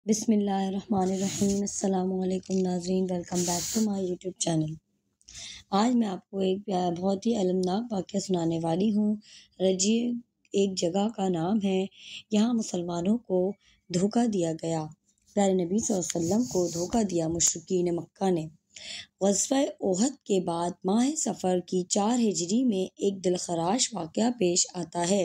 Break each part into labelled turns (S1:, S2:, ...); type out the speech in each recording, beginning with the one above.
S1: بسم اللہ الرحمن الرحیم۔ السلام علیکم ناظرین، welcome back to my YouTube channel. آج میں آپ کو ایک بہت ہی المناک واقعہ سنانے والی ہوں۔ رجی ایک جگہ کا نام ہے، یہاں مسلمانوں کو دھوکہ دیا گیا۔ پیارے نبی صلی اللہ علیہ وسلم کو دھوکہ دیا مشرکین مکہ نے۔ غزوہ احد کے بعد ماہ صفر کی 4 ہجری میں ایک دلخراش واقعہ پیش آتا ہے۔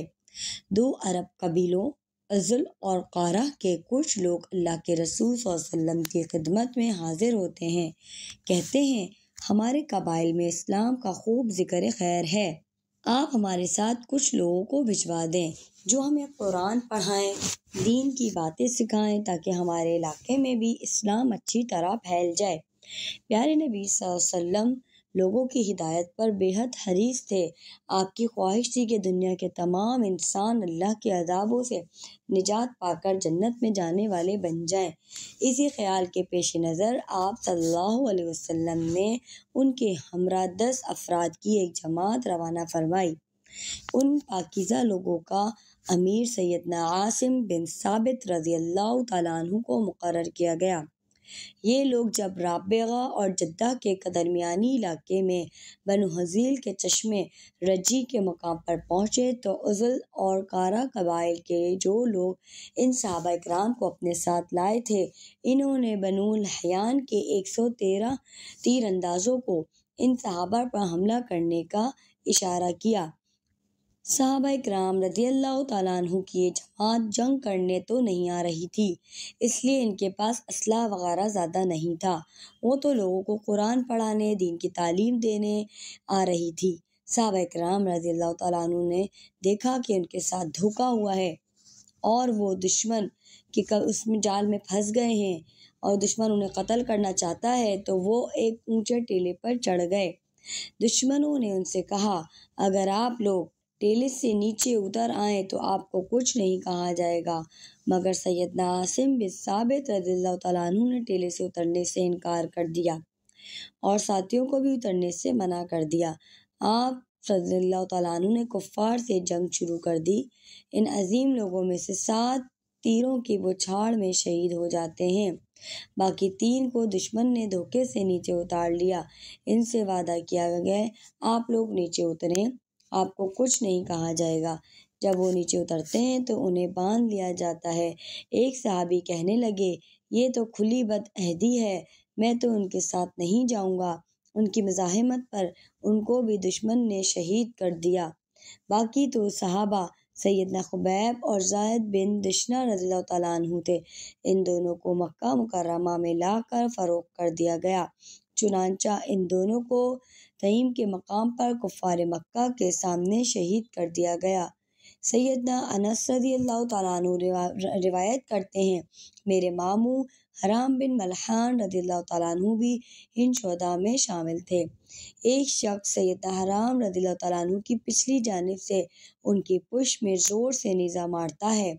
S1: 2 عرب قبیلوں ازل اور قارہ کے کچھ لوگ اللہ کے رسول صلی اللہ علیہ وسلم کی خدمت میں حاضر ہوتے ہیں۔ کہتے ہیں، ہمارے قبائل میں اسلام کا خوب ذکر خیر ہے، آپ ہمارے ساتھ کچھ لوگوں کو بھجوا دیں جو ہمیں قرآن پڑھائیں، دین کی باتیں سکھائیں تاکہ ہمارے علاقے میں بھی اسلام اچھی طرح پھیل جائے۔ پیارے نبی صلی اللہ علیہ وسلم لوگوں کی ہدایت پر بے حد حریص تھے۔ آپ کی خواہش تھی کہ دنیا کے تمام انسان اللہ کے عذابوں سے نجات پا کر جنت میں جانے والے بن جائیں۔ اسی خیال کے پیش نظر آپ صلی اللہ علیہ وسلم نے ان کے ہمراہ 10 افراد کی ایک جماعت روانہ فرمائی۔ ان پاکیزہ لوگوں کا امیر سیدنا عاصم بن ثابت رضی اللہ تعالیٰ عنہ کو مقرر کیا گیا۔ یہ لوگ جب رابغہ اور جدہ کے درمیانی علاقے میں بنو حذیل کے چشمے رجی کے مقام پر پہنچے تو ازل اور قارہ قبائل کے جو لوگ ان صحابہ کرام کو اپنے ساتھ لائے تھے، انہوں نے بنو لحیان کے 113 تیر اندازوں کو ان صحابہ پر حملہ کرنے کا اشارہ کیا۔ صحابہ کرام رضی اللہ تعالیٰ عنہ کی یہ جماعت جنگ کرنے تو نہیں آ رہی تھی، اس لیے ان کے پاس اسلحہ وغیرہ زیادہ نہیں تھا۔ وہ تو لوگوں کو قرآن پڑھانے، دین کی تعلیم دینے آ رہی تھی۔ صحابہ کرام رضی اللہ تعالیٰ عنہ نے دیکھا کہ ان کے ساتھ دھوکہ ہوا ہے اور وہ دشمن کے اس میں جال میں پھنس گئے ہیں اور دشمن انہیں قتل کرنا چاہتا ہے، تو وہ ایک اونچے ٹیلے پر چڑھ گئے۔ دشمنوں نے ان سے کہا، اگر آپ لوگ ٹیلے سے نیچے اتر آئیں تو آپ کو کچھ نہیں کہا جائے گا، مگر سیدنا عاصم بن ثابت رضی اللہ تعالیٰ عنہ نے ٹیلے سے اترنے سے انکار کر دیا اور ساتھیوں کو بھی اترنے سے منع کر دیا۔ آپ رضی اللہ تعالیٰ عنہ نے کفار سے جنگ شروع کر دی۔ ان عظیم لوگوں میں سے 7 تیروں کی بوچھاڑ میں شہید ہو جاتے ہیں، باقی 3 کو دشمن نے دھوکے سے نیچے اتار لیا۔ ان سے وعدہ کیا گیا، آپ لوگ نیچے اتریں، آپ کو کچھ نہیں کہا جائے گا۔ جب وہ نیچے اترتے ہیں تو انہیں باندھ لیا جاتا ہے۔ ایک صحابی کہنے لگے، یہ تو کھلی بد عہدی ہے، میں تو ان کے ساتھ نہیں جاؤں گا۔ ان کی مزاحمت پر ان کو بھی دشمن نے شہید کر دیا۔ باقی تو صحابہ سیدنا خبیب اور زید بن دشنہ رضی اللہ تعالیٰ عنہ تھے۔ ان دونوں کو مکہ مکرمہ میں لا کر فروخت کر دیا گیا۔ چنانچہ ان دونوں کو تئیم کے مقام پر کفار مکہ کے سامنے شہید کر دیا گیا۔ سیدنا انس رضی اللہ تعالیٰ عنہ روایت کرتے ہیں، میرے ماموں حرام بن ملحان رضی اللہ تعالیٰ عنہ بھی ان شہداء میں شامل تھے۔ ایک شخص سیدنا حرام رضی اللہ تعالیٰ عنہ کی پچھلی جانب سے ان کی پشت میں زور سے نیزہ مارتا ہے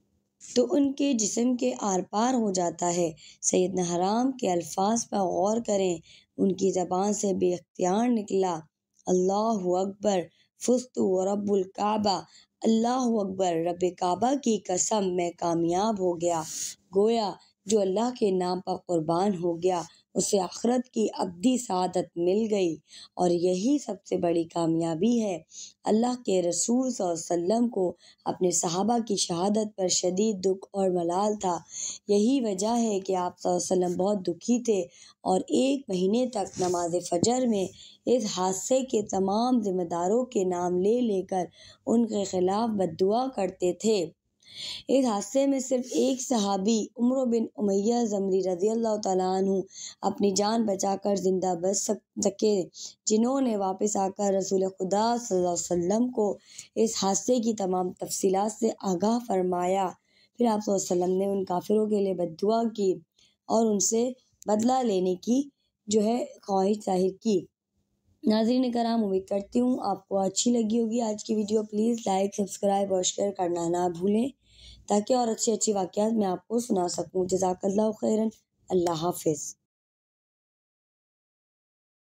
S1: تو ان کے جسم کے آر پار ہو جاتا ہے۔ سیدنا حرام کے الفاظ پر غور کریں، ان کی زبان سے بے اختیار نکلا، اللہ اکبر، فزت ورب الکعبہ، اللہ اکبر، رب کعبہ کی قسم میں کامیاب ہو گیا۔ گویا جو اللہ کے نام پر قربان ہو گیا اسے آخرت کی ابدی سعادت مل گئی، اور یہی سب سے بڑی کامیابی ہے۔ اللہ کے رسول صلی اللہ علیہ وسلم کو اپنے صحابہ کی شہادت پر شدید دکھ اور ملال تھا۔ یہی وجہ ہے کہ آپ صلی اللہ علیہ وسلم بہت دکھی تھے اور 1 مہینے تک نماز فجر میں اس حادثے کے تمام ذمہ داروں کے نام لے لے کر ان کے خلاف بد دعا کرتے تھے۔ اس حادثے میں صرف ایک صحابی عمرو بن امیہ زمری رضی اللہ تعالیٰ عنہ اپنی جان بچا کر زندہ بچ سکے، جنہوں نے واپس آ کر رسول خدا صلی اللہ علیہ وسلم کو اس حادثے کی تمام تفصیلات سے آگاہ فرمایا۔ پھر آپ صلی اللہ علیہ وسلم نے ان کافروں کے لیے بد دعا کی اور ان سے بدلہ لینے کی خواہش ظاہر کی۔ ناظرین کرام، امید کرتی ہوں آپ کو اچھی لگی ہوگی آج کی ویڈیو۔ پلیز لائک، سبسکرائب اور شیئر کرنا نہ بھولیں تاکہ اور اچھی واقعات میں آپ کو سنا سکوں۔ جزاک اللہ خیرن۔ اللہ حافظ۔